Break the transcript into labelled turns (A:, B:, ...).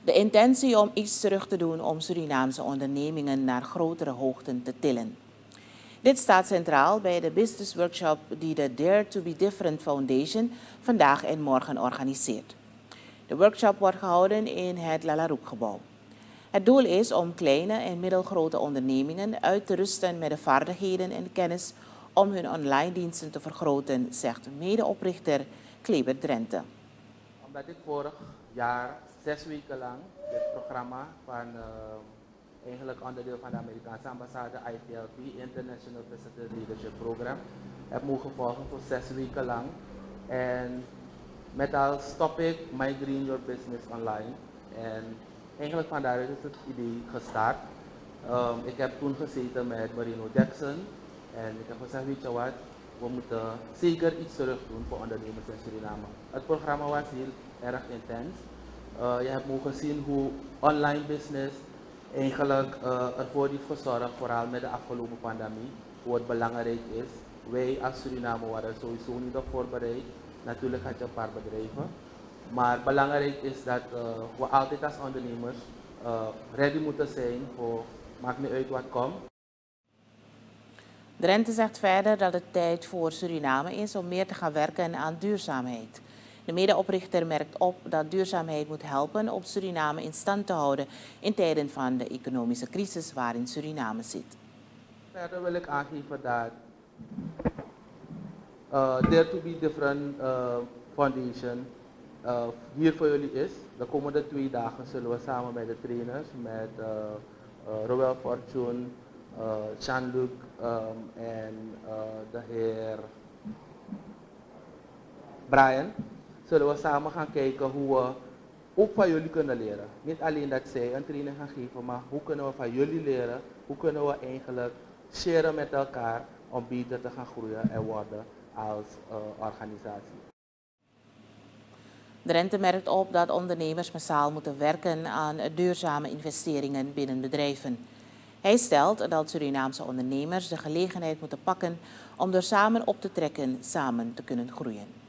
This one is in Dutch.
A: De intentie om iets terug te doen om Surinaamse ondernemingen naar grotere hoogten te tillen. Dit staat centraal bij de business workshop die de Dare to be Different Foundation vandaag en morgen organiseert. De workshop wordt gehouden in het Lalaroek-gebouw. Het doel is om kleine en middelgrote ondernemingen uit te rusten met de vaardigheden en kennis om hun online diensten te vergroten, zegt medeoprichter Kleber Drenthe.
B: Omdat ik vorig jaar 6 weken lang dit programma van eigenlijk onderdeel van de Amerikaanse ambassade ITLP, International Visitor Leadership Program, heb mogen volgen voor 6 weken lang. En met als topic Migraine Your Business Online. En eigenlijk van daaruit is het idee gestart. Ik heb toen gezeten met Marino Jackson en ik heb gezegd, weet je wat, we moeten zeker iets terug doen voor ondernemers in Suriname. Het programma was heel erg intens. Je hebt mogen zien hoe online business eigenlijk ervoor heeft gezorgd, vooral met de afgelopen pandemie, hoe het belangrijk is. Wij als Suriname waren sowieso niet op voorbereid. Natuurlijk had je een paar bedrijven. Maar belangrijk is dat we altijd als ondernemers ready moeten zijn voor maakt niet uit wat komt.
A: Drenthe zegt verder dat het tijd voor Suriname is om meer te gaan werken aan duurzaamheid. De medeoprichter merkt op dat duurzaamheid moet helpen om Suriname in stand te houden in tijden van de economische crisis waarin Suriname zit.
B: Verder wil ik aangeven dat Dare to be Different Foundation hier voor jullie is. De komende 2 dagen zullen we samen met de trainers, met Roel Fortune, Jean-Luc en de heer Brian, zullen we samen gaan kijken hoe we ook van jullie kunnen leren. Niet alleen dat zij een training gaan geven, maar hoe kunnen we van jullie leren, hoe kunnen we eigenlijk sharen met elkaar om beter te gaan groeien en worden als organisatie.
A: Drenthe merkt op dat ondernemers massaal moeten werken aan duurzame investeringen binnen bedrijven. Hij stelt dat Surinaamse ondernemers de gelegenheid moeten pakken om er samen op te trekken, samen te kunnen groeien.